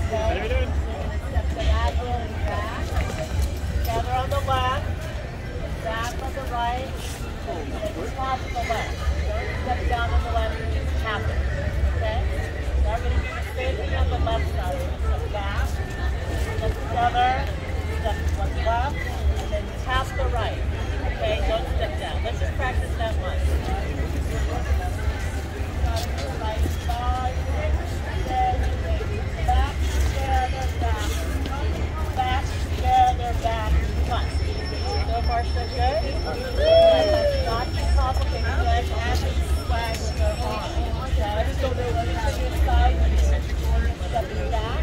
Okay? Step diagonally back. Together on the left. Back on the right. And then tap on the left. Don't step down on the left, just tap it. Okay? Now we're going to do the same thing on the left side. Step back. Step together. Step one left. And then tap the right. Okay? Don't step down. Let's just practice that once. Right side. Back together, back. Back together, back. Once. So far, so good? Let's not too complicated. Let's add some swag with our arms. Okay? So this side, stepping back.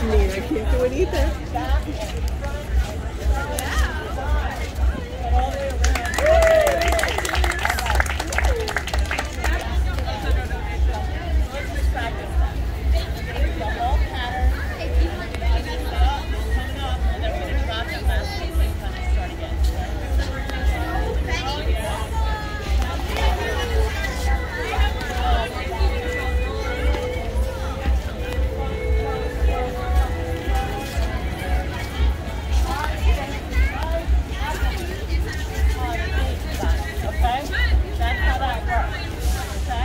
I mean, I can't do it either. Back and front. And all the way around. Let's just practice that. The whole pattern. Coming up, and then we're going to drop that last piece and kind of start again. Okay? That's how that works. Okay?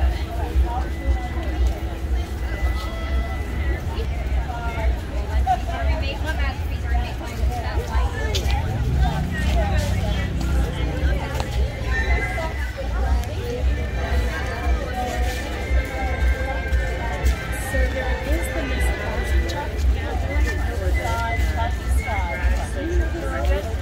So there is the mismatch. Side, touch the side.